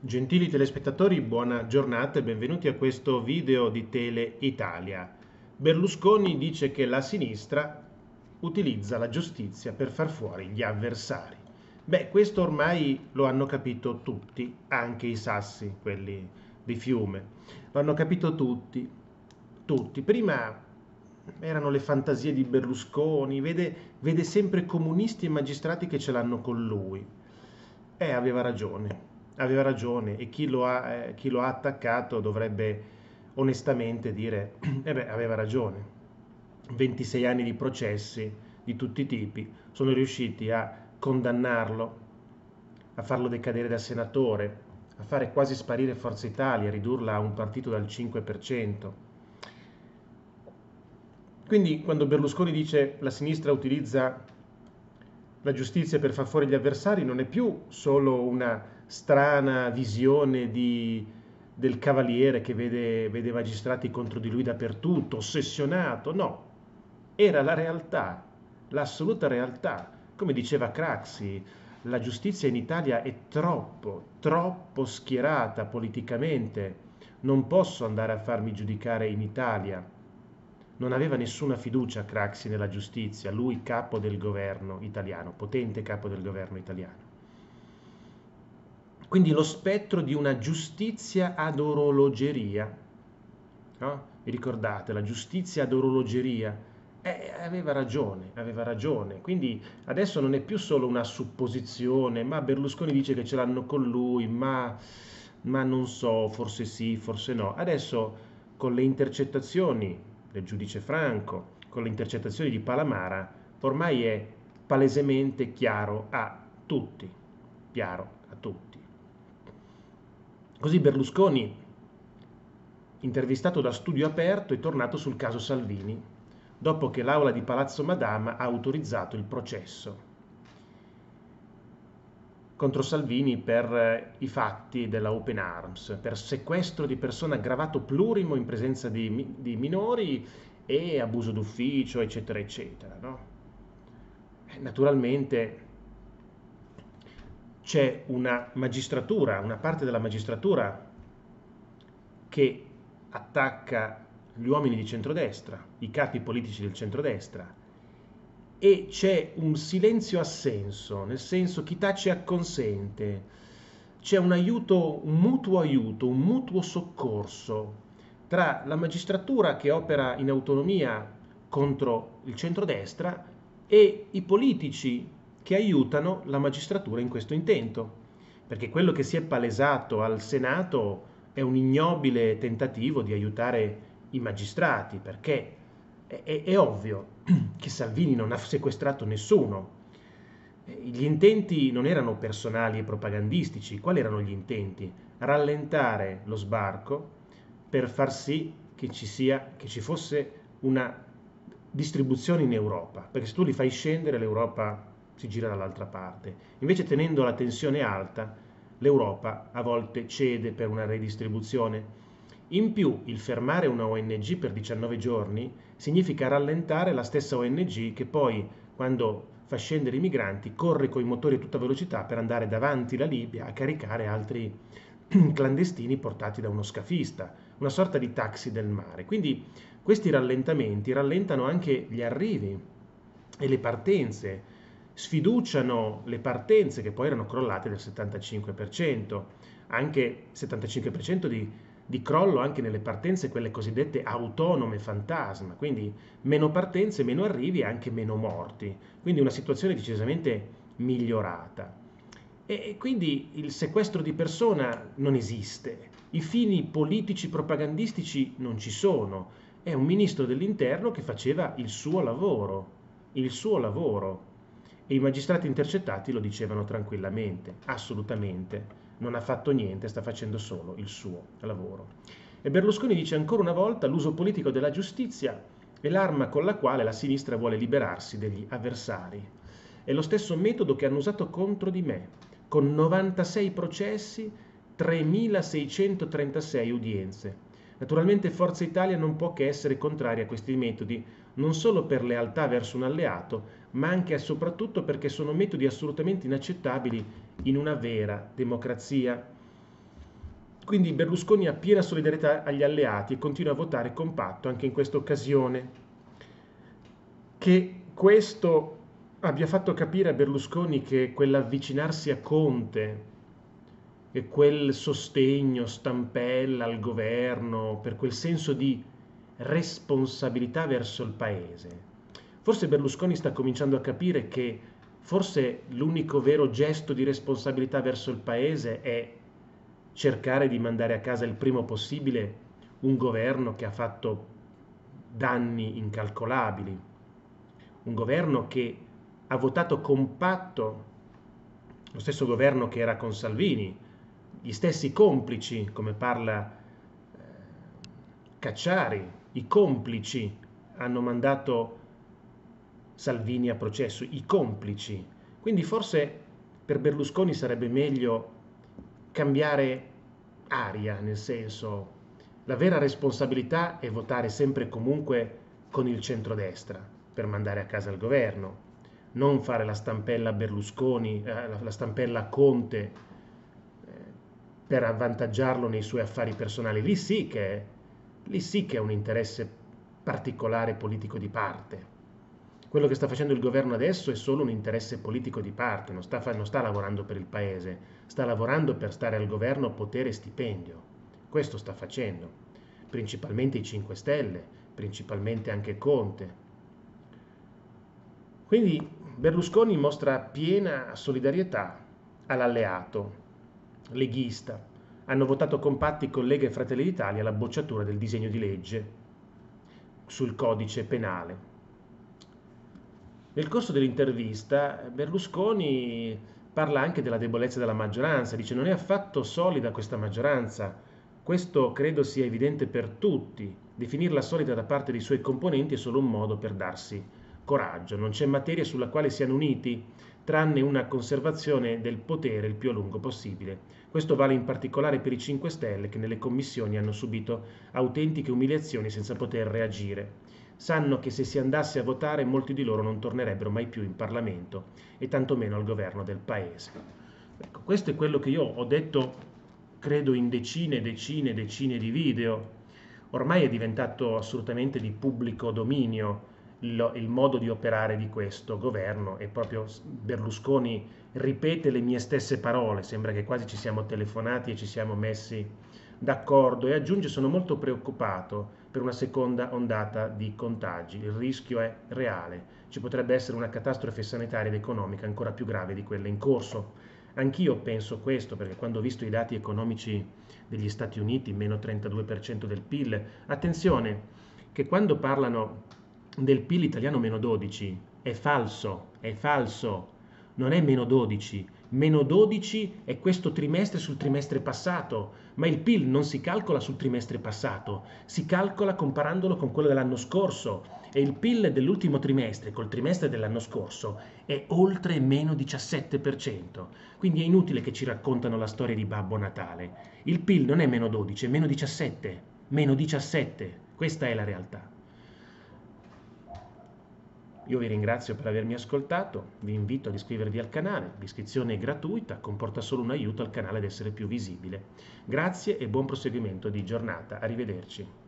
Gentili telespettatori, buona giornata e benvenuti a questo video di Tele Italia. Berlusconi dice che la sinistra utilizza la giustizia per far fuori gli avversari. Beh, questo ormai lo hanno capito tutti, anche i sassi, quelli di Fiume. Lo hanno capito tutti, tutti. Prima erano le fantasie di Berlusconi, vede sempre comunisti e magistrati che ce l'hanno con lui. Aveva ragione e chi lo ha attaccato dovrebbe onestamente dire, aveva ragione. 26 anni di processi di tutti i tipi sono riusciti a condannarlo, a farlo decadere da senatore, a fare quasi sparire Forza Italia, a ridurla a un partito dal 5%. Quindi quando Berlusconi dice la sinistra utilizza la giustizia per far fuori gli avversari non è più solo una strana visione del cavaliere che vede magistrati contro di lui dappertutto, ossessionato, no, era la realtà, l'assoluta realtà. Come diceva Craxi, la giustizia in Italia è troppo schierata politicamente, non posso andare a farmi giudicare in Italia. Non aveva nessuna fiducia Craxi nella giustizia, lui capo del governo italiano, potente capo del governo italiano. Quindi lo spettro di una giustizia ad orologeria, no? Vi ricordate, la giustizia ad orologeria? Aveva ragione. Quindi adesso non è più solo una supposizione, ma Berlusconi dice che ce l'hanno con lui, ma non so, forse sì, forse no. Adesso con le intercettazioni del giudice Franco, con le intercettazioni di Palamara, ormai è palesemente chiaro a tutti, chiaro a tutti. Così Berlusconi, intervistato da Studio Aperto, è tornato sul caso Salvini, dopo che l'Aula di Palazzo Madama ha autorizzato il processo contro Salvini per i fatti della Open Arms, per sequestro di persona aggravato plurimo in presenza di minori e abuso d'ufficio, eccetera, eccetera. No? Naturalmente c'è una magistratura, una parte della magistratura che attacca gli uomini di centrodestra, i capi politici del centrodestra, e c'è un silenzio assenso, nel senso chi tace acconsente, c'è un aiuto, un mutuo soccorso tra la magistratura che opera in autonomia contro il centrodestra e i politici che aiutano la magistratura in questo intento. Perché quello che si è palesato al Senato è un ignobile tentativo di aiutare i magistrati, perché è ovvio che Salvini non ha sequestrato nessuno. Gli intenti non erano personali e propagandistici. Quali erano gli intenti? Rallentare lo sbarco per far sì che ci fosse una distribuzione in Europa, perché se tu li fai scendere l'Europa si gira dall'altra parte. Invece tenendo la tensione alta, l'Europa a volte cede per una redistribuzione. In più, il fermare una ONG per 19 giorni significa rallentare la stessa ONG che poi, quando fa scendere i migranti, corre con i motori a tutta velocità per andare davanti la Libia a caricare altri clandestini portati da uno scafista, una sorta di taxi del mare. Quindi questi rallentamenti rallentano anche gli arrivi e le partenze, sfiduciano le partenze che poi erano crollate del 75%, anche 75% di crollo anche nelle partenze, quelle cosiddette autonome fantasma, quindi meno partenze, meno arrivi e anche meno morti, quindi una situazione decisamente migliorata. E quindi il sequestro di persona non esiste, i fini politici propagandistici non ci sono, è un ministro dell'interno che faceva il suo lavoro. E i magistrati intercettati lo dicevano tranquillamente, assolutamente, non ha fatto niente, sta facendo solo il suo lavoro. E Berlusconi dice ancora una volta l'uso politico della giustizia è l'arma con la quale la sinistra vuole liberarsi degli avversari. È lo stesso metodo che hanno usato contro di me, con 96 processi, 3.636 udienze. Naturalmente Forza Italia non può che essere contraria a questi metodi, non solo per lealtà verso un alleato, ma anche e soprattutto perché sono metodi assolutamente inaccettabili in una vera democrazia. Quindi Berlusconi ha piena solidarietà agli alleati e continua a votare compatto anche in questa occasione. Che questo abbia fatto capire a Berlusconi che quell'avvicinarsi a Conte e quel sostegno stampella al governo per quel senso di responsabilità verso il paese. Forse Berlusconi sta cominciando a capire che forse l'unico vero gesto di responsabilità verso il paese è cercare di mandare a casa il primo possibile un governo che ha fatto danni incalcolabili, un governo che ha votato compatto, lo stesso governo che era con Salvini, gli stessi complici, come parla Cacciari, i complici hanno mandato Salvini a processo, i complici. Quindi forse per Berlusconi sarebbe meglio cambiare aria, nel senso, la vera responsabilità è votare sempre e comunque con il centrodestra per mandare a casa il governo, non fare la stampella Berlusconi, la stampella Conte per avvantaggiarlo nei suoi affari personali. Lì sì che è un interesse particolare politico di parte. Quello che sta facendo il governo adesso è solo un interesse politico di parte, non sta lavorando per il paese, sta lavorando per stare al governo, potere e stipendio. Questo sta facendo, principalmente i 5 Stelle, principalmente anche Conte. Quindi Berlusconi mostra piena solidarietà all'alleato leghista. Hanno votato compatti con Lega e Fratelli d'Italia la bocciatura del disegno di legge sul codice penale. Nel corso dell'intervista Berlusconi parla anche della debolezza della maggioranza, dice non è affatto solida questa maggioranza, questo credo sia evidente per tutti, definirla solida da parte dei suoi componenti è solo un modo per darsi coraggio, non c'è materia sulla quale siano uniti, tranne una conservazione del potere il più a lungo possibile. Questo vale in particolare per i 5 Stelle che nelle commissioni hanno subito autentiche umiliazioni senza poter reagire. Sanno che se si andasse a votare molti di loro non tornerebbero mai più in Parlamento e tantomeno al governo del Paese. Ecco, questo è quello che io ho detto, credo, in decine e decine di video. Ormai è diventato assolutamente di pubblico dominio il modo di operare di questo governo e proprio Berlusconi ripete le mie stesse parole, sembra che quasi ci siamo telefonati e ci siamo messi d'accordo e aggiunge sono molto preoccupato per una seconda ondata di contagi, il rischio è reale, ci potrebbe essere una catastrofe sanitaria ed economica ancora più grave di quella in corso. Anch'io penso questo perché quando ho visto i dati economici degli Stati Uniti, meno 32% del PIL, attenzione che quando parlano del PIL italiano meno 12 è falso, non è meno 12 è questo trimestre sul trimestre passato, ma il PIL non si calcola sul trimestre passato, si calcola comparandolo con quello dell'anno scorso e il PIL dell'ultimo trimestre col trimestre dell'anno scorso è oltre meno 17%, quindi è inutile che ci raccontano la storia di Babbo Natale, il PIL non è meno 12, è meno 17, questa è la realtà. Io vi ringrazio per avermi ascoltato, vi invito ad iscrivervi al canale, l'iscrizione è gratuita, comporta solo un aiuto al canale ad essere più visibile. Grazie e buon proseguimento di giornata, arrivederci.